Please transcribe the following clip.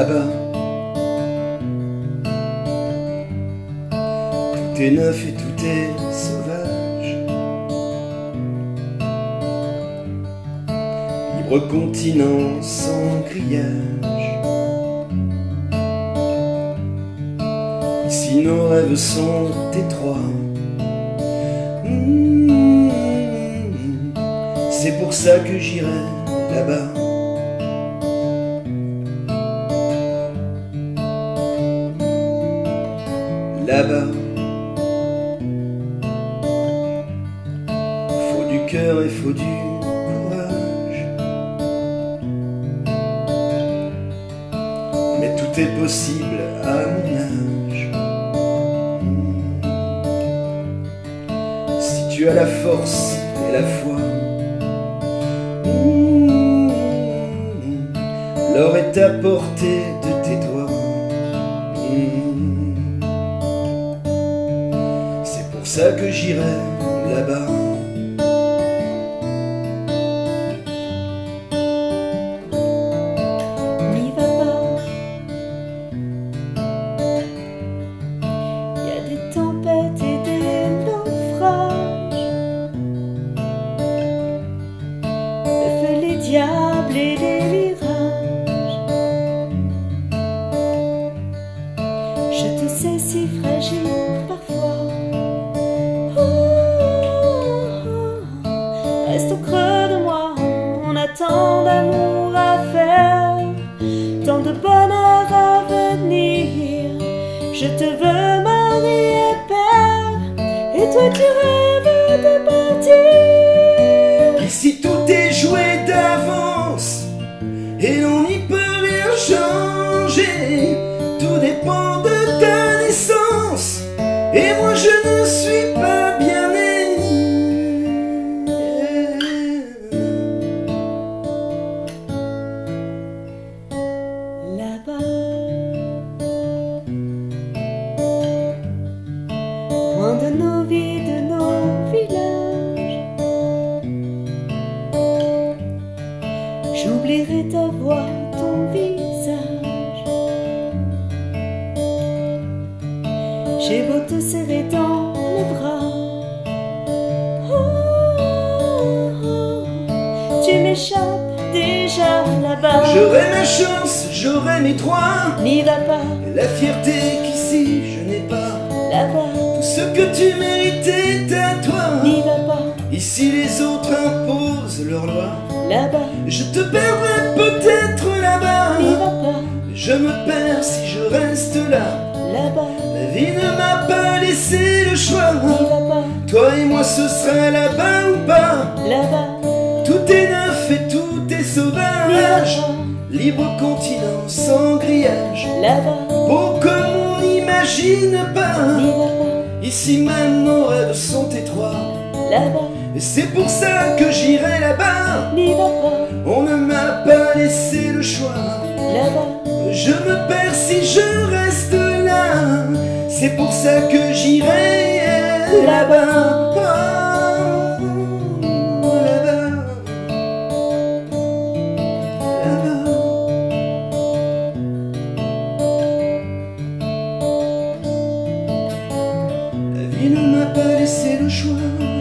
là-bas. Tout est neuf et tout est sauvage. Libre continent sans grillage. Ici nos rêves sont étroits. C'est pour ça que j'irai là-bas. Là-bas, faut du cœur et faut du courage. Mais tout est possible à mon âge. Si tu as la force et la foi, l'or est à portée de tes doigts. C'est pour ça que j'irai là-bas. N'y va pas. Y a des tempêtes et des naufrages. Le feu, les diables et les virages. Je te sais si fragile parfois. Reste au creux de moi, on a tant d'amour à faire, tant de bonheur à venir. Je te veux marier père, et toi tu rêves de partir. Ici tout est joué d'avance, et l'on n'y peut rien changer. Tout dépend de ta naissance, et moi je ne suis pas bien né. Là-bas, loin de nos vies, de nos villages, j'oublierai ta voix, ton visage. J'ai beau te serrer dans les bras, tu m'échappes déjà là-bas. J'aurai ma chance, j'aurai mes droits, N'y va pas et la fierté qu'ici je n'ai pas. là-bas, Tout ce que tu mérites est à toi. n'y va pas Ici les autres imposent leurs lois. là-bas, Je te perdrai peut-être là-bas. n'y va pas Je me perds si je reste là. là-bas, La vie ne m'a pas laissé le choix. n'y va pas Toi et moi ce sera là-bas ou pas. là-bas, Tout est neuf et tout est n'y va sauvage. pas Libre continent sans grillage. là-bas, Beau comme on n'imagine pas. n'y va pas Ici même nos rêves sont étroits. là-bas, Et c'est pour ça que j'irai là-bas. n'y va pas On ne m'a pas laissé le choix. là-bas, Je me perds si je reste là. C'est pour ça que j'irai là-bas. Oh, là-bas. Là-bas. La vie ne m'a pas laissé le choix.